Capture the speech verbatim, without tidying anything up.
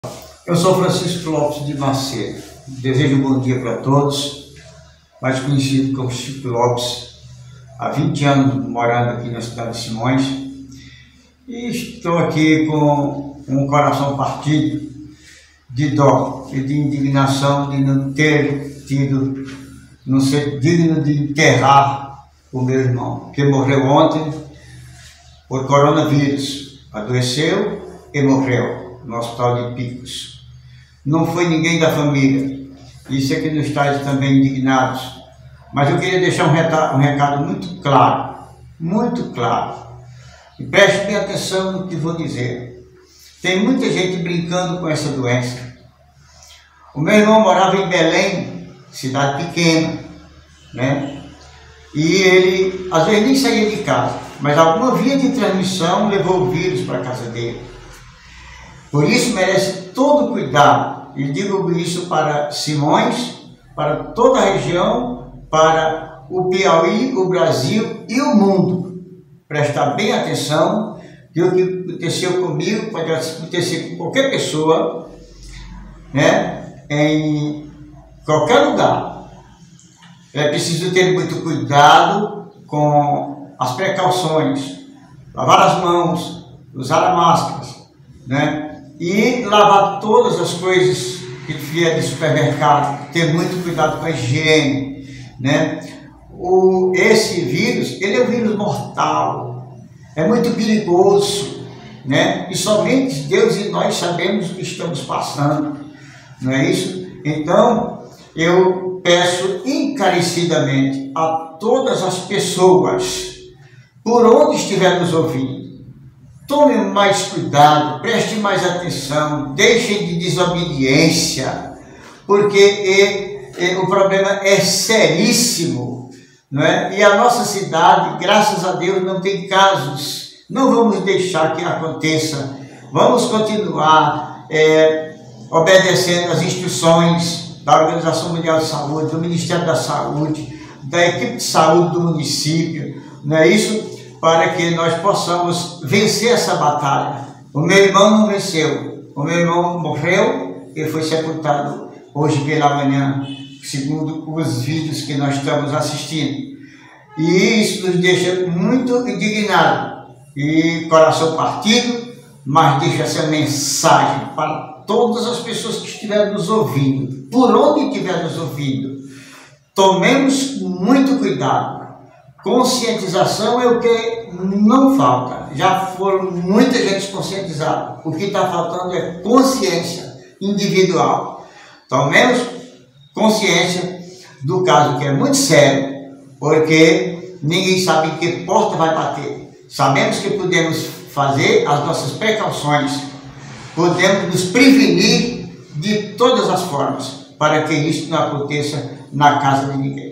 Eu sou Francisco Lopes de Macedo. Desejo um bom dia para todos, mais conhecido como Chico Lopes, há vinte anos morando aqui na cidade de Simões, e estou aqui com um coração partido de dó e de indignação de não ter tido, não ser digno de enterrar o meu irmão, que morreu ontem por coronavírus, adoeceu e morreu no hospital de Picos. Não foi ninguém da família, isso é que nos traz também indignados. Mas eu queria deixar um recado, um recado muito claro, muito claro. E preste bem atenção no que vou dizer. Tem muita gente brincando com essa doença. O meu irmão morava em Belém, cidade pequena, né? E ele, às vezes, nem saía de casa, mas alguma via de transmissão levou o vírus para a casa dele. Por isso merece todo cuidado, e digo isso para Simões, para toda a região, para o Piauí, o Brasil e o mundo. Prestar bem atenção, que o que aconteceu comigo pode acontecer com qualquer pessoa, né, em qualquer lugar. É preciso ter muito cuidado com as precauções, lavar as mãos, usar a máscara, né? E lavar todas as coisas que vier de supermercado, ter muito cuidado com a higiene, né? O, esse vírus, ele é um vírus mortal, é muito perigoso, né? E somente Deus e nós sabemos o que estamos passando, não é isso? Então, eu peço encarecidamente a todas as pessoas, por onde estiver nos ouvindo, tome mais cuidado, preste mais atenção, deixem de desobediência, porque e, e, o problema é seríssimo, não é? E a nossa cidade, graças a Deus, não tem casos. Não vamos deixar que aconteça. Vamos continuar é, obedecendo às instruções da Organização Mundial de Saúde, do Ministério da Saúde, da equipe de saúde do município, não é isso? Para que nós possamos vencer essa batalha. O meu irmão não venceu. O meu irmão morreu e foi sepultado hoje pela manhã, segundo os vídeos que nós estamos assistindo. E isso nos deixa muito indignados e coração partido, mas deixa essa mensagem para todas as pessoas que estiverem nos ouvindo, por onde estiverem nos ouvindo. Tomemos muito cuidado. Conscientização é o que não falta. Já foram muita gente conscientizada. O que está faltando é consciência individual. Tomemos consciência do caso, que é muito sério, porque ninguém sabe em que porta vai bater. Sabemos que podemos fazer as nossas precauções, podemos nos prevenir de todas as formas, para que isso não aconteça na casa de ninguém.